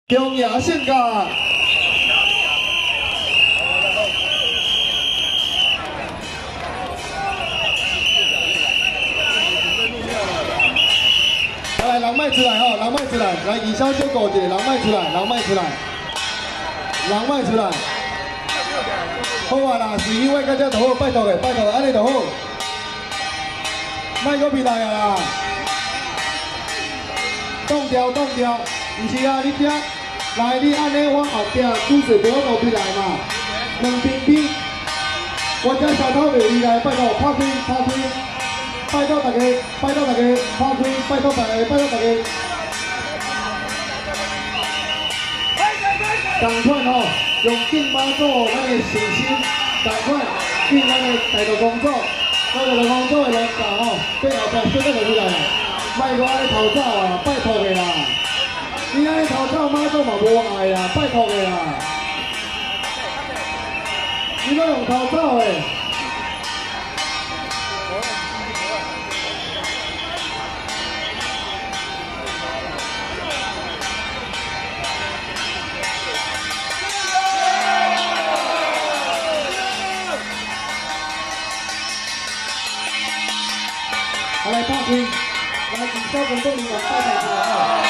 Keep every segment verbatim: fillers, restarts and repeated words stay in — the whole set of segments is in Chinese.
中野性格。来，人卖出来吼，人卖出来，来二小小顾一下，人卖出来，人卖出来，人卖出来。好啊啦，随意位到这就好，拜托个，拜托，安尼就好。卖搁别来啊啦！冻掉，冻掉，唔是啊，你听，来你安尼，我后壁主水无路别来嘛，两边边，我这小偷袂离来，拜托拍开，拍开。 拜托大家，拜托大家，拍开，拜托大家，拜托大家。赶快吼，用劲帮做咱的信心，赶快进咱的大道工作，咱大道工作的人家吼，对后壁小得就起来啦，卖我安尼偷走啊，拜托的啦。你安尼偷走，妈祖嘛无爱啦，拜托的啦。你搁用偷走的。 来拍开，来二小工作人员拜托出来啊！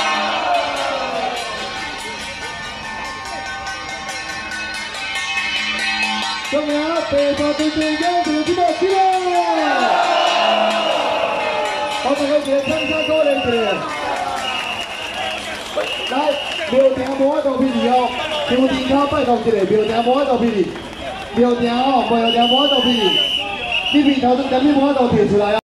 中央白沙队队长就这么起来，好，大家一个参加鼓励一下。来，庙埕无法度比例哦，乡镇口拜托一下，庙埕无法度比例，庙埕哦，庙埕无法度比例，你面头都点你无法度摕出来啊！